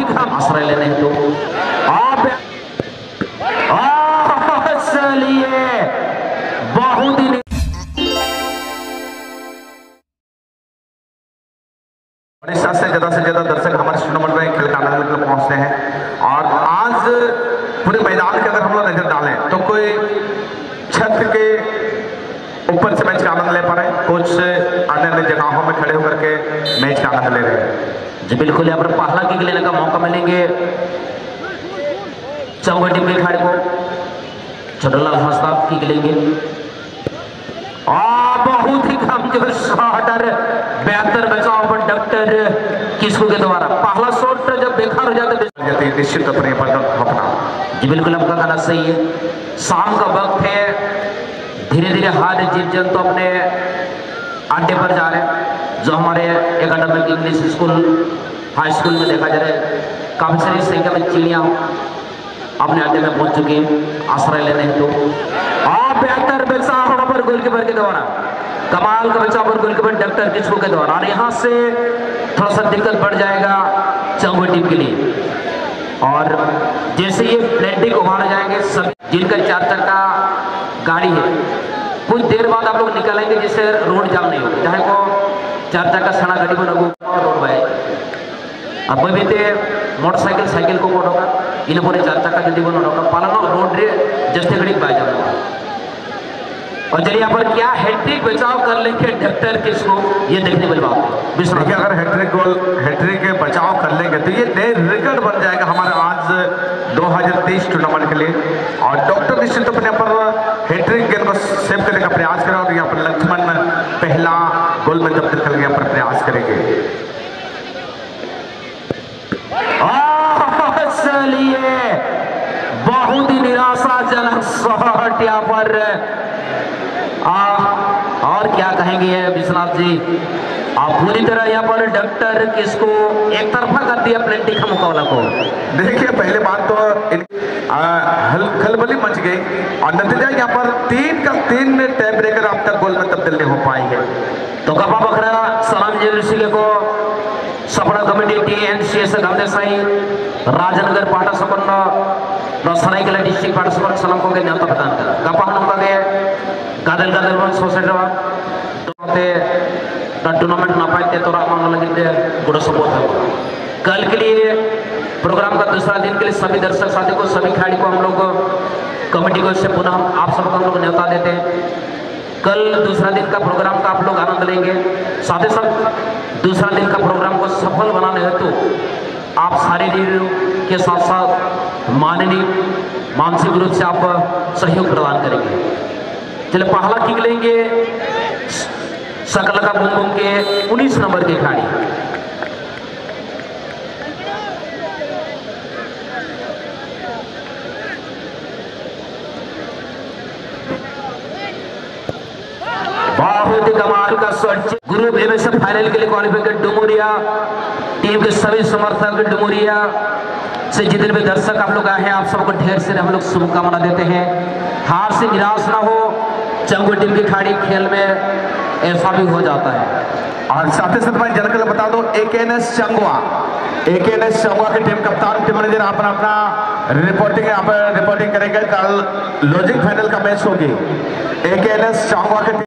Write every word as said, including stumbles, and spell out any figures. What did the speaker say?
हम आश्रय लेने हैं तो आप चलिए बहुत ही उड़ीसा से ज्यादा से ज्यादा दर्शक हमारे टूर्नामेंट में खेल का आनंद लेकर पहुंचते हैं। और आज पूरे मैदान के अगर हम लोग नजर डालें तो कोई छत के ऊपर से मैच का आनंद ले पा रहे हैं, कुछ अन्य अन्य जगहों में खड़े होकर के मैच का आनंद ले रहे हैं। जी बिल्कुल, यहाँ पर पहला किक लेने का मौका मिलेंगे चौगा टीम के खिलाड़ी को। छोटूलाल हंसदा किक लेंगे और बहुत ही कमजोर शॉट और बेहतर बचाव पर डॉक्टर किस्कू के द्वारा पहला शॉट जब बेकार हो जाता है निश्चित अपने अपना। जी बिल्कुल, आपका कहना सही है। शाम का वक्त है, धीरे धीरे हार जीत जन तो अपने अड्डे पर जा रहे हैं। जो हमारे academic English school high school में देखा जा रहा है, काफी सारी संख्या में चिड़ियाँ अपने अड्डे में पहुंच चुकी हैं आश्रय लेने हैं तो। और बेहतर बचाव वहां पर गोलकीपर के द्वारा, कमाल का बचाव पर गोलकीपर डॉक्टर किस्कू के द्वारा। और यहाँ से थोड़ा सा दिक्कत बढ़ जाएगा चंगो टीम के लिए। और जैसे ये प्लेटिंग उभार जाएंगे सभी जिनका चार चक्का गाड़ी है, कुछ देर बाद आप लोग निकलेंगे जिससे रोड जाम नहीं होगी। चाहे को चार चक्का सड़ा गाड़ी में लगू रोड बाय अब भी मोटरसाइकिल साइकिल को कोड होगा इन पूरे चार चक्का जल्दी बनो होगा पालन रोड रे जस्ते घड़ी बाय जाऊंगा। और चलिए यहाँ पर क्या हैट्रिक बचाव कर लेंगे डॉक्टर किसको, ये देखने वाली बात है। देखिए अगर हैट्रिक गोल हैट्रिक के बचाव कर लेंगे तो ये नए रिकॉर्ड बन जाएगा हमारे आज दो हज़ार तेईस टूर्नामेंट के लिए। और डॉक्टर निश्चित अपने पर हैट्रिक गेंद को सेव करने का प्रयास करें और यहाँ पर लक्ष्मण पहला गोल में तब्दील करके यहाँ पर प्रयास करेंगे। चलिए बहुत ही निराशाजनक शॉट यहाँ पर। आ, और क्या कहेंगे विश्वनाथ जी, आप पूरी तरह यहाँ पर डॉक्टर किसको एक तरफा कर दिया प्लेंटी का मुकाबला को। देखिए पहले बात तो खलबली मच गई और नतीजा यहाँ पर तीन का तीन टाइम ब्रेकर अब तक गोल में तब्दील नहीं हो पाई है। तो कपा बखरा सलाम जी को सपना committee T N C S गमदेसाई राजनगर पाटा सपन्न सरायकेला डिस्ट्रिक्ट पाटा सपन्न सलाम को न्योता प्रदान कर गपा नंगे गादल गादल वन सोसाइटी टूर्नामेंट नपाते तो लगे गुड़ सपोर्ट है। कल के लिए प्रोग्राम का दूसरा दिन के लिए सभी दर्शक साथी को सभी खिलाड़ी को हम लोग कमेटी को इससे पुनः आप सबको हम लोग न्योता देते हैं। कल दूसरा दिन का प्रोग्राम का आप लोग आनंद लेंगे। साथ ही साथ दूसरा दिन का प्रोग्राम को सफल बनाने हेतु तो आप शारीरिक के साथ साथ माननीय मानसिक रूप से आप सहयोग प्रदान करेंगे। चलिए पहला किक लेंगे सकल का बुम बुम के उन्नीस नंबर के खिलाड़ी। बहुत ही कमाल का शॉट। ग्रुप ए में से फाइनल के लिए क्वालिफाई कर डुमोरिया टीम के सभी समर्थक डुमोरिया से जितने भी दर्शक आप लोग आए हैं, आप सबको ढेर से हम लोग शुभकामना देते हैं। हार से निराश ना हो, चंगो टीम की खिलाड़ी खेल में ऐसा भी हो जाता है। और साथ ही साथ मैं जानकर बता दो एक एन एस चंगवा एक एन एस चंगवा के टीम कप्तान टीम मैनेजर अपना अपना रिपोर्टिंग यहाँ पर रिपोर्टिंग करेंगे। कल लॉजिक फाइनल का मैच होगी एक एन एस चंगवा के